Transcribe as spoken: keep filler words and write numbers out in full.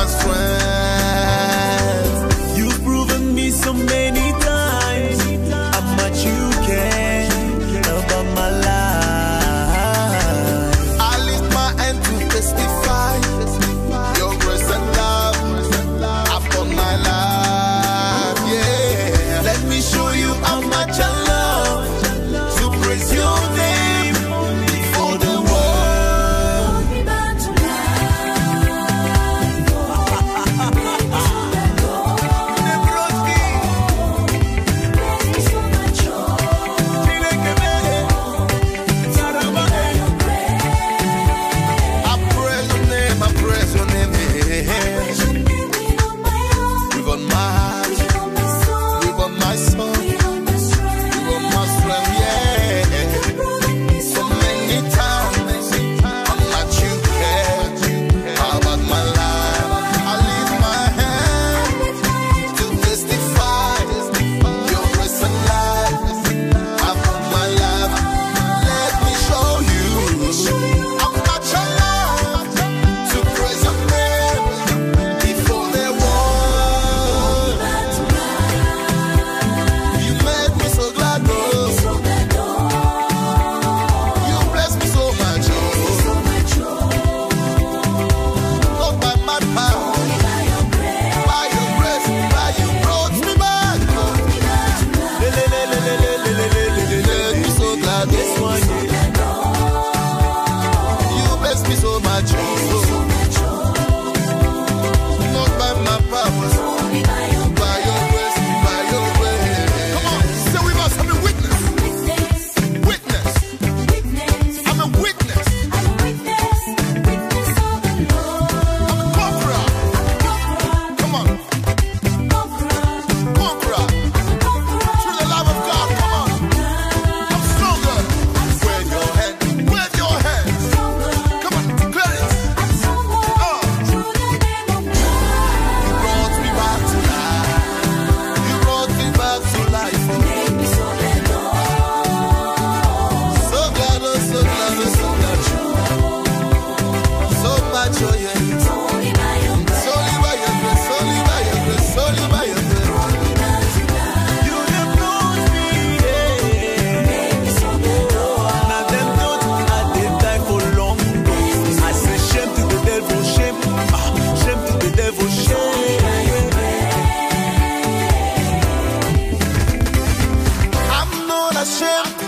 strength. You've proven me so many times how much you care about my life. I lift my hand to testify your grace and love upon my life. Yeah, Let me show you how much I love to praise your name before the world. I praise your name, I praise your name. With all my heart, with all my soul, with all my strength, yeah. So many times, how much you care about my life. I lift my hand to testify your grace and life upon my life. Let me show you how much I love to praise your name before the world. You made me so glad, oh. You bless me so much, oh. Not by my power, by your grace, by you brought me back. You made me so glad, oh. You bless me so much, oh. Not by my power, by your grace, by your grace. Come on, say we must have a witness. Witness. I'm a witness. I'm a conqueror. Come on, conqueror. Through the love of God, come on. I'm stronger. Wave your hand, wave your hands. Come on, declare it. Oh, you brought me back to life. You brought me back to life. Oh. So glad, oh, so glad, oh, so glad. So much, oh yeah. It's only by your grace, only by your grace, only by your grace. You have brought me here. Now them know I did die for long. I say shame to the devil, shame, ah, shame to the devil, shame. I'm not ashamed